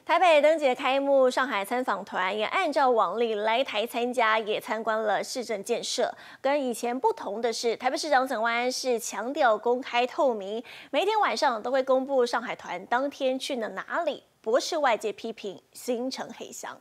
台北灯节开幕，上海参访团也按照往例来台参加，也参观了市政建设。跟以前不同的是，台北市长蒋万安是强调公开透明，每天晚上都会公布上海团当天去了哪里，不是外界批评行程黑箱。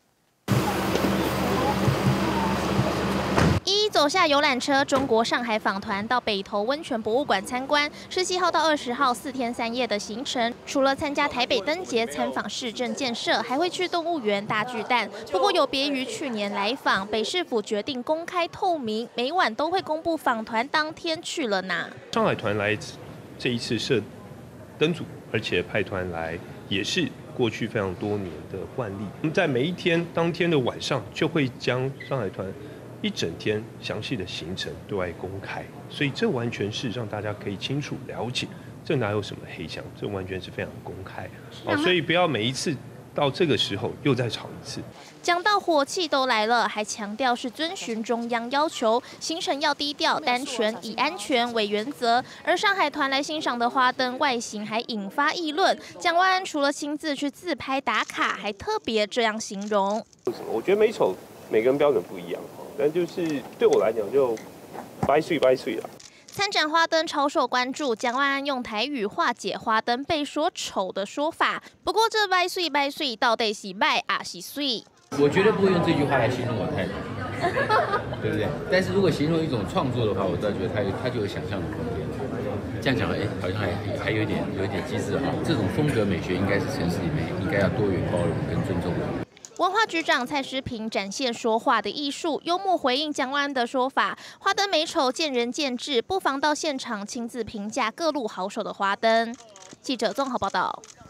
一走下游览车，中国上海访团到北投温泉博物馆参观，17号到20号4天3夜的行程。除了参加台北灯节、参访市政建设，还会去动物园大巨蛋。不过有别于去年来访，北市府决定公开透明，每晚都会公布访团当天去了哪。 上海团来这一次设灯组，而且派团来也是过去非常多年的惯例。在每一天当天的晚上，就会将上海团 一整天详细的行程对外公开，所以这完全是让大家可以清楚了解，这哪有什么黑箱，这完全是非常公开。所以不要每一次到这个时候又再吵一次。 讲到火气都来了，还强调是遵循中央要求，行程要低调单纯，以安全为原则。而上海团来欣赏的花灯外形还引发议论，蒋万安除了亲自去自拍打卡，还特别这样形容： 我觉得美丑每个人标准不一样。 但就是对我来讲，就掰碎啦。 参展花灯超受关注，蒋万安用台语化解花灯被说丑的说法。不过这掰碎到底是掰啊是碎？ 我觉得不会用这句话来形容我太太，对不对？但是如果形容一种创作的话，我倒觉得它就有想象的空间。这样讲，好像还有一点机智哈。这种风格美学应该是城市里面应该要多元包容跟尊重的。 文化局长蔡诗萍展现说话的艺术，幽默回应蒋万安的说法：花灯美丑见仁见智，不妨到现场亲自评价各路好手的花灯。记者综合报道。